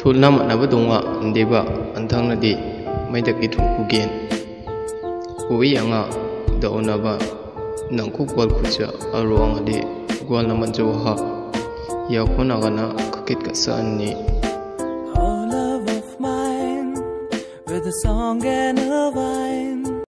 थुलना मनब दुआ देबा अंथंगनदी मैदकी थुकुगेन उई अंगा दौनबा नंखु गोल खुचा अरोंगदि गोल नमजो हा याखुनागना खकित कसani Oh love of mine with a song and a